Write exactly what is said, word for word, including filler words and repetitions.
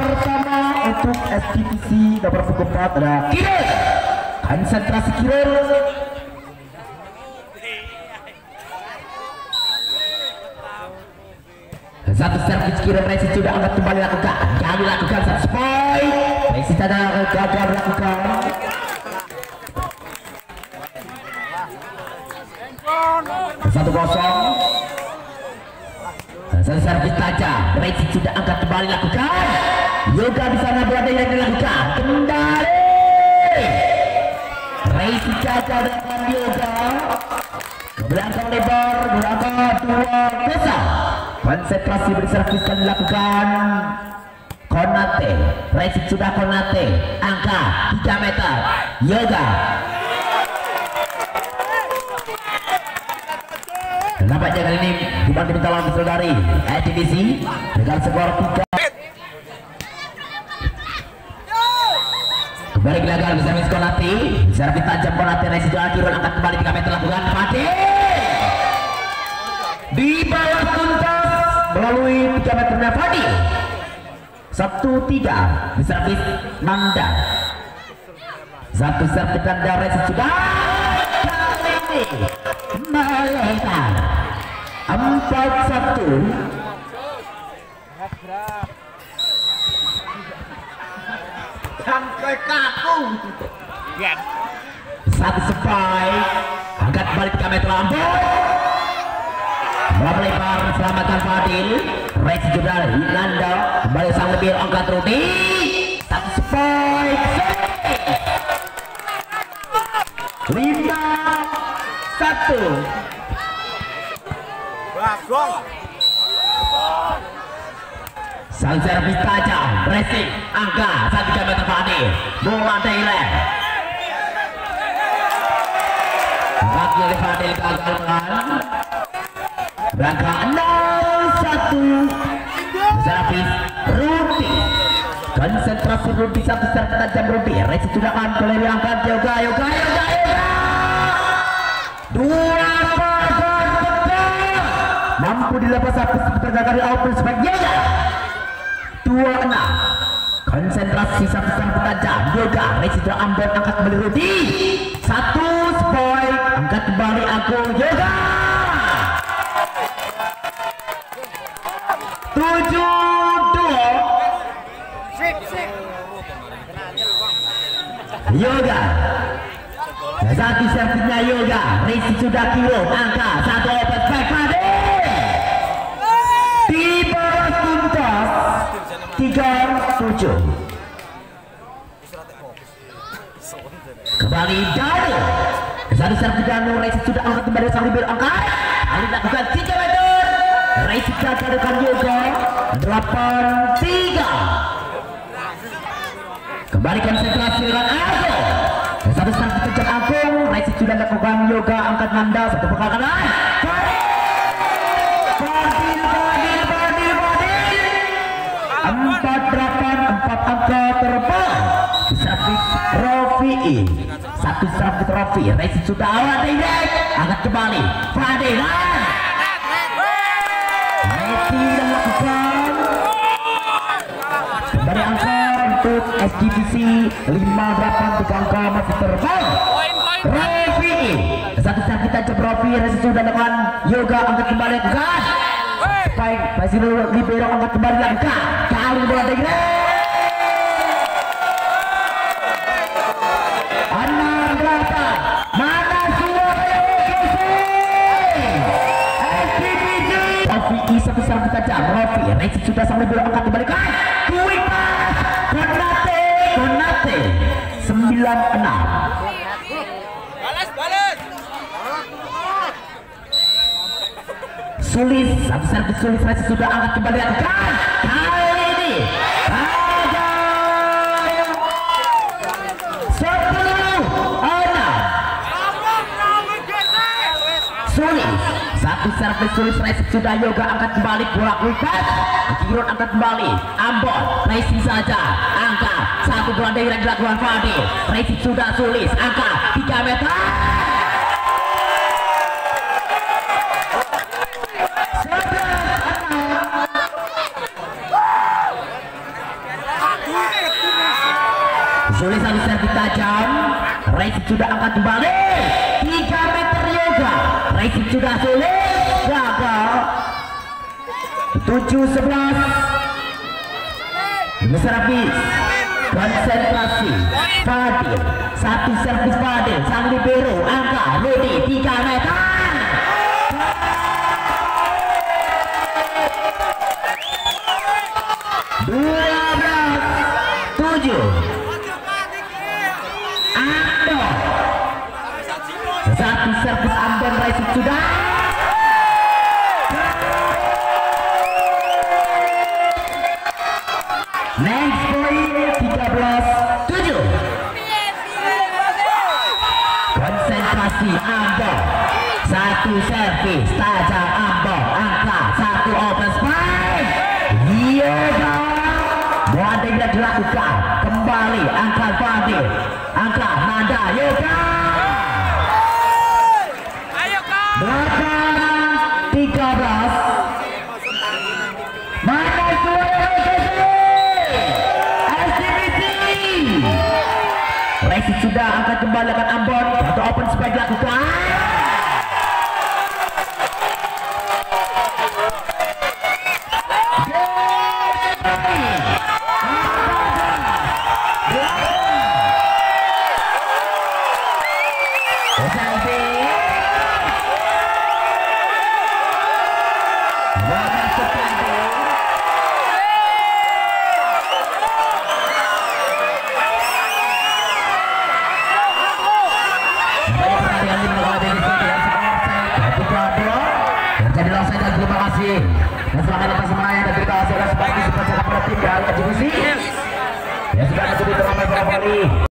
pertama untuk S T P C nomor punggung empat ada Kiril. Konsentrasi Kiril. Satu servis Kiril, Resi sudah angkat kembali lakukan. Kali lakukan satu point. Resi sudah gagal lakukan. Satu kosong. Satu servis tajam, Resi sudah angkat kembali lakukan. Yoga di sana berada yang dilakukan kembali. Resi gagal dengan Yoga. Belakang lebar, belakang dua besar. Konsentrasi berserviskan dilakukan. Konate, Resi sudah Konate. Angka tiga meter. Yoga. Nampaknya kali ini dibantu dalam saudari S T P C dengan skor tiga. Kembali gagal bisa miss Konate. Servis tajam Konate, Resi sudah Kiril angkat kembali tiga meter lakukan Fadil. Di bawah tuntas melalui tiga meternya Fadil. Satu tiga servis Nanda. Satu servis Nanda, Resi sudah kali ini melengkar empat satu. Sampai kaku. Satu spike angkat balik tiga meter Ambon. Melebar selamatkan Fadil. Resi juga Nanda kembali sang lebih angkat Rudi. Satu spike lima satu. Sang servis tajam, Resi angka satu tiga meter Fadil. Bola Thailand. Bagi oleh Fadil gagalkan. Berangka nol satu. Servis Rudi. Konsentrasi Rudi, satu servis tajam Rudi. Resi sudah kan kembali angkat Yoga, Yoga, Yoga, Yoga. Dua pagar betul. Mampu dilepas satu seputar gagal output sebagai Yoga. Dua enam. Konsentrasi satu servis tajam Yoga. Resi sudah Ambon angkat kembali Rudi. Satu spike angkat kembali aku Yoga. Tujuh dua. Yoga. Satu servisnya Yoga. Resi sudah Kiril angka satu open back Fadil. Di bawah tuntas tiga tujuh. Kembali Danu. Satu servis Danu. Resi sudah angkat kembali sang libero angkat. Kali lakukan tiga meter. Resi gagal dengan Yoga. Delapan tiga. Kembali konsentrasi dengan Agung. Satu servis kejar Agung. Resi sudah lakukan Yoga angkat Nanda. Satu perkakalan. Fadil, Fadil, Fadil, Fadil. Empat delapan, empat angka terbang. Servis Rofi. Satu servis Rofi. Resi sudah awal direct. Angkat kembali Fadil. Resi dan lakukan. Kembali angka untuk S T P C lima delapan, tiga angka masih terbang. Rofi. Satu servis tajam Rofi. Resi sudah lakukan Yoga angkat kembali lakukan. Baik, masih libero angkat kembali lakukan. Kali bola direct. Enam delapan. Mana Surabaya O K C? S T P C. Rofi satu servis tajam Rofi. Resi sudah sang libero angkat kembali kan. Quick pass. Konate, Konate. Sembilan enam. Balas, balas. Sulis, satu servis Sulis. Resi sudah angkat kembali lakukan. Kali ini ada sepuluh enam. Sulis, satu servis Sulis. Resi sudah Yoga angkat kembali bola kuikat. Kiril angkat kembali Ambon. Resi saja angka satu bola direct dilakukan Fadil. Resi sudah Sulis angka tiga meter. Sulit satu servis tajam. Racing sudah angkat kembali. tiga meter yoga. Racing sudah sulit. Gagal. tujuh sebelas. Servis. Konsentrasi. Fadil. Satu servis Fadil. Sang libero. Angka. Rudi. tiga meter. dua belas tujuh. Ando satu servis Ambon Racing sudah next point. Tiga belas tujuh. Konsentrasi Ambon. Satu servis tajam Ambon. Angka satu open space. Yoga Muada tidak dilakukan. Kembali angkat Fadil. Angkat Nanda Yoga. Ayo kak. Belakang tiga belas. Mana suara S D B C. Racing sudah angkat kembali akan Ambon. Satu open space dilakukan. Terima kasih. Dan selamat atas semuanya dan terima kasih atas partisipasi pada tim dari eksekusi. Ya sudah menjadi terlambat berapa kali.